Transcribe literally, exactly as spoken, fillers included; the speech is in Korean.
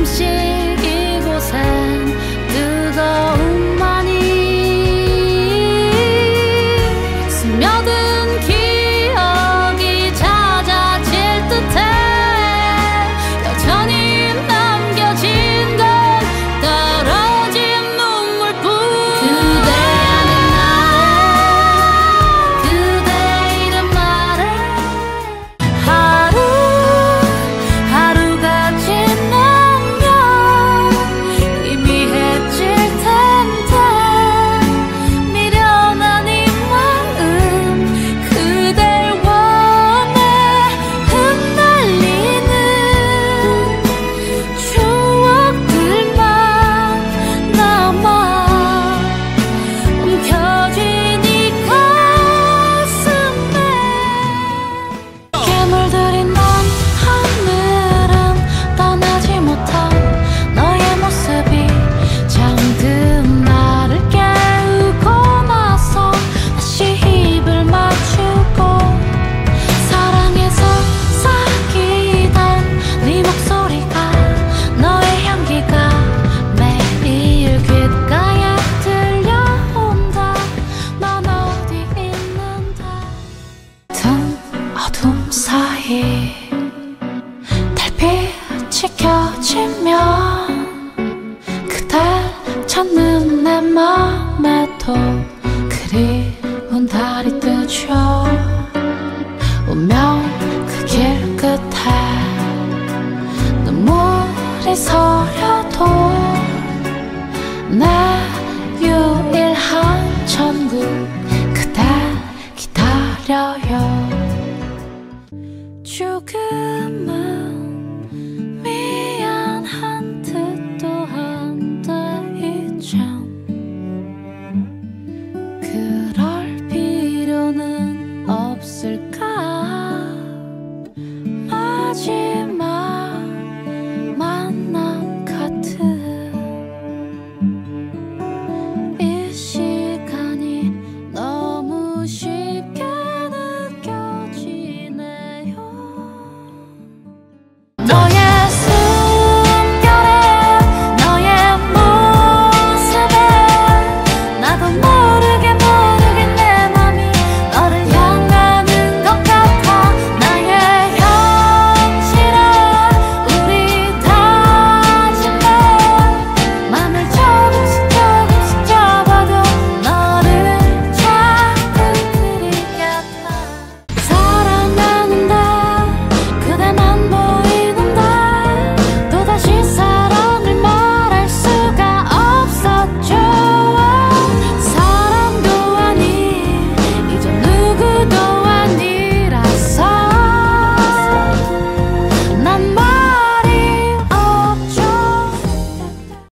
가끔씩 이곳엔 뜨거움만이 스며든 기억이 잦아질 듯해. 여전히 남겨진 건 떨어진 눈물뿐. 그대 아닌 나의 그대 이름 말해. 하루 하루가 지나면 희미해질 텐데 미련한 이 마음 그댈 원해. 흩날리는 추억들만 남아 움켜쥔 이 가슴에. 괴물들이 난 하늘은 떠나지 못한 너의 모습이 잠든 나를 깨우고 나서 다시 입을 맞추고 사랑해서 사귀던 네 목소리가 너의 향기가 매일 귓가에 들려온다. 넌 어디 있는데. 든 어둠 사이 달빛이 켜지면 그댈 찾는 내 맘에도 그리운 달이 뜨죠. 운명 그 길 끝에 눈물이 서려도 내 유일한 천국 그댈 기다려요. 조금은 미안한 듯도 한데 이젠 그럴 필요는 없을까. 마지막